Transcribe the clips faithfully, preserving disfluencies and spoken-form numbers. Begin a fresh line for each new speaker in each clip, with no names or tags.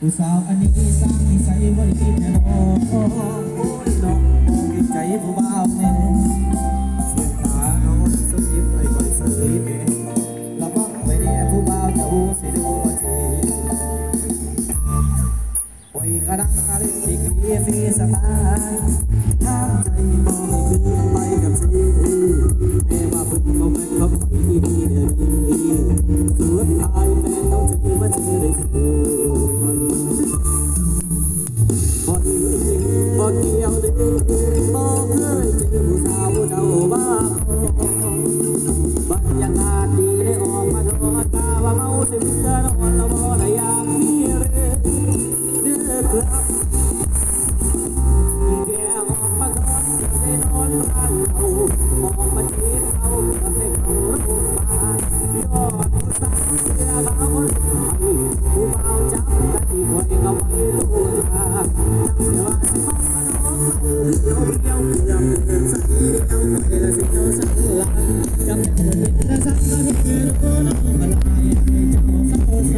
ผู้สาวอันนี้สร้างนิสัยบริสุทธิ์แน่นอนโอ้ยน้องมองอีกใจผู้บ่าวแน่เสียงตาน้องสกิปไอ้ใบสลีเน่ระวังไว้แน่ผู้บ่าวจะหูสิดูว่าทีไว้กระดังอะไรดีกรีฟีสบายทางใจมองให้คืนไปกับชีแน่ว่าพึ่งเขาไม่เขาไปดีดีเดี๋ยวนี้สุดท้ายแฟนต้องเจอมาเจอได้สุดบ่เกี่ยวเด้บ่เคยเจอผู้สาวเจ้าบ้าบรรยากาศดีได้ออกมาโดนตาว่าเมาสิเมื่อนอนแล้วบ่ได้อยากมีเรื่องเดือดร้อนแกออกมาทอนได้นอนบ้านเรามองมาจีบเขากับได้เขาโรงพยาบาลยอดผู้สาวเสื้อขาวคนไทยผู้เบาจับได้ที่คอยเขาไว้ตัวตาเสียว่าสิมองมาน้องเดียวเดียวเดียวสักทีเดียวไปละสิเอาสักลายจำได้เห็นแต่สักนาทีโอ้น้องมาลายให้เจ้าสักโอสา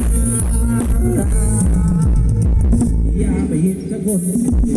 อย่าไปเห็นกับคน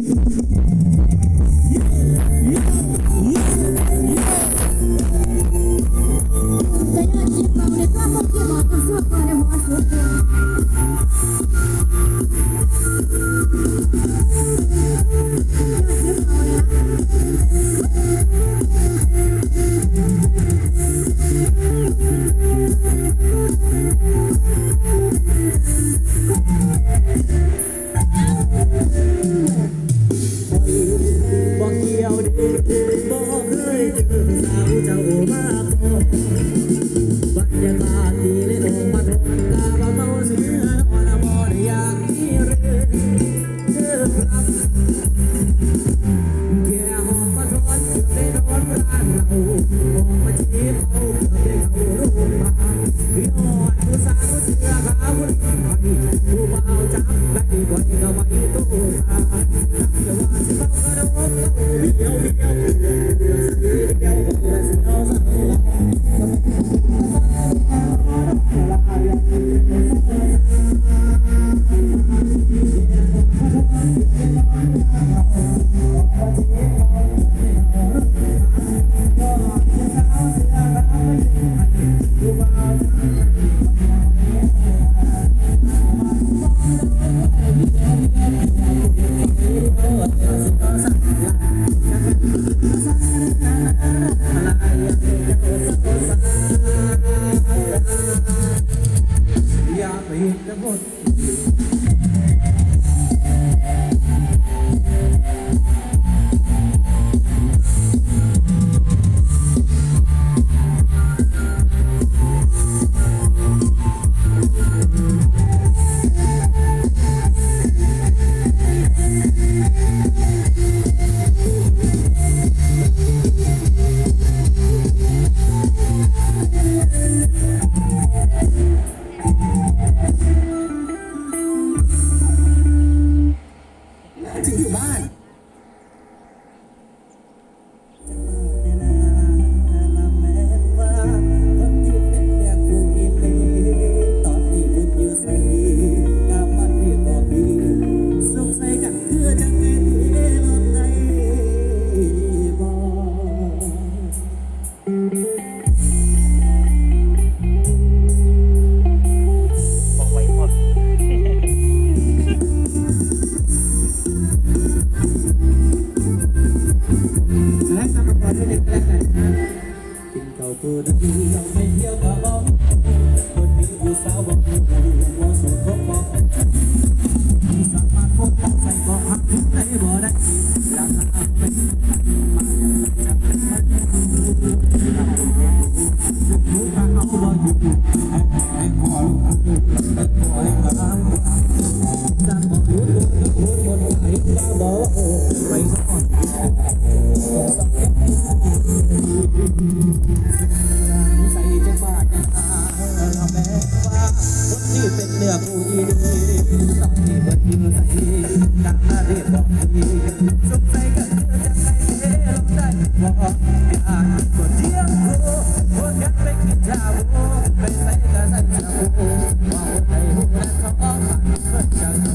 เป็นเนื้อผู้ดีตอนที่เบิดยืนใส่ดังหน้าเรียบบอกดีสงสัยกันเธอจะใครเทลงได้บอกไม่อาจกดเที่ยงโคคนกันไปกินชาบูไปใส่กระสันชาบูว่าคนไทยหูนั้นเขาอ้อมผ่านเพื่อนจัง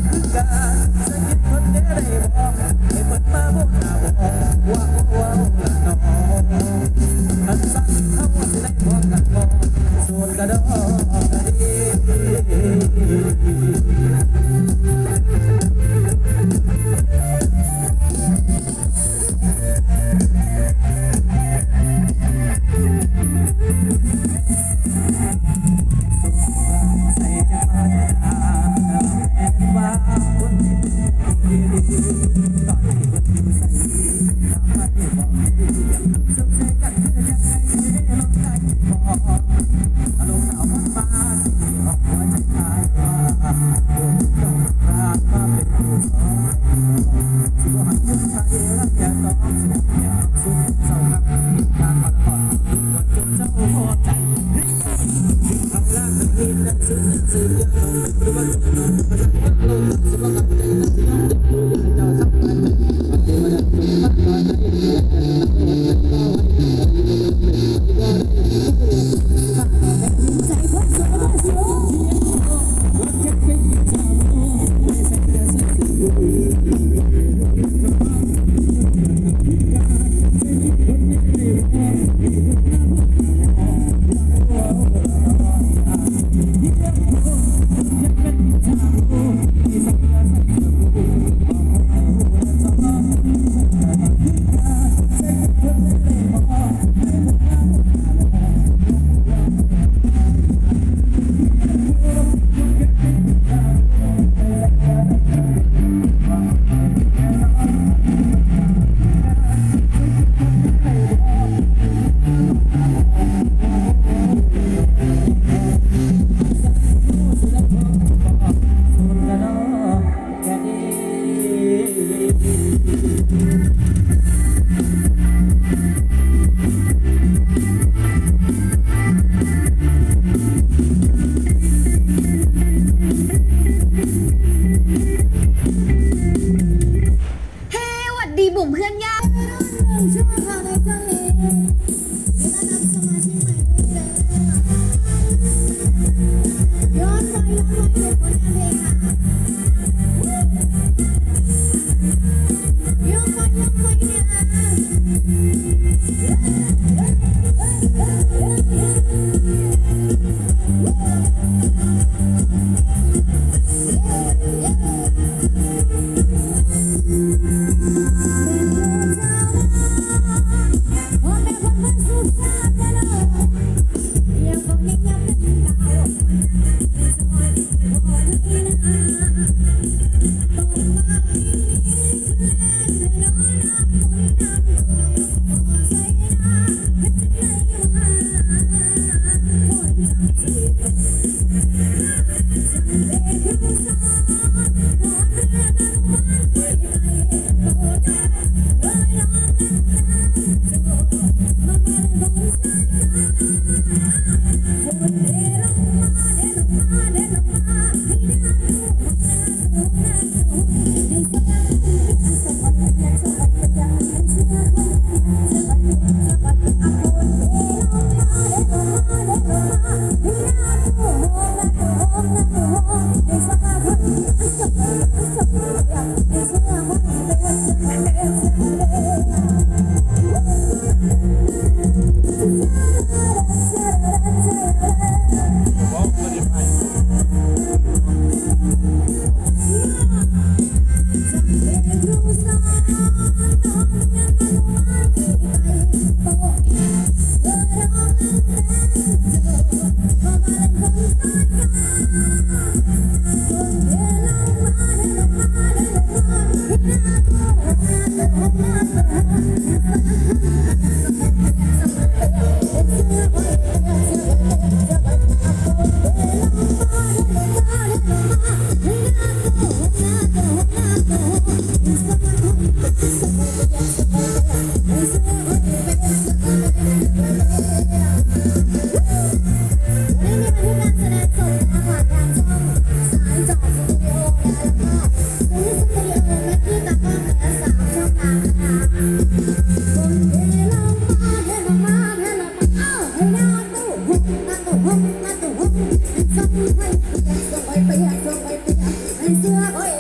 Hãy subscribe cho kênh Ghiền Mì Gõ để không bỏ lỡ những video hấp dẫn